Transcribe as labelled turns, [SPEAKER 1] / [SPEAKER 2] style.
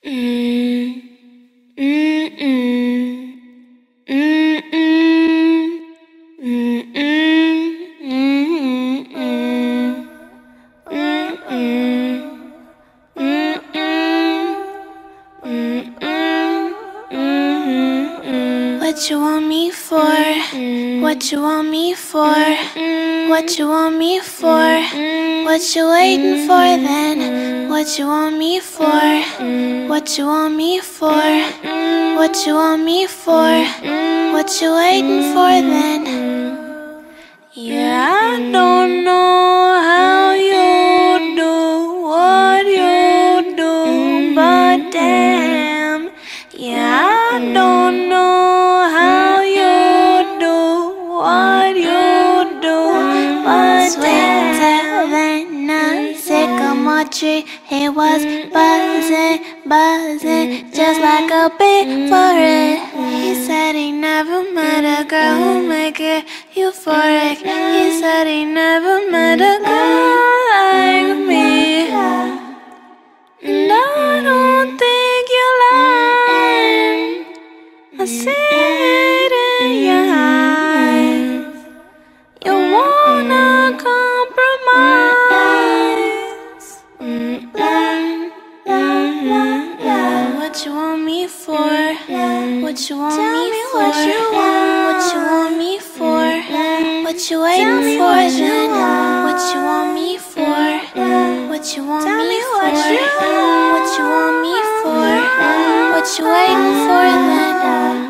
[SPEAKER 1] Mm, mm, mm, mm, mm, mm, mm, mm, mm, What you want me for? What you want me for? What you want me for? What you waiting for then? What you want me for? What you want me for? What you want me for? What you waiting for then? Yeah, I don't know how you do what you do, but damn, yeah, I don't know how you do what you do, but damn. Then a sycamore tree, it was buzzing, buzzing, just like a bee for it. He said he never met a girl who make it euphoric. He said he never met a girl like me. And I don't think you're lying. I see it in your eyes. You wanna compromise. What you want me for? What you want me for? What you want me for? What you waiting for then? What you want me for? What you want me for? What you want me for? What you waiting for then?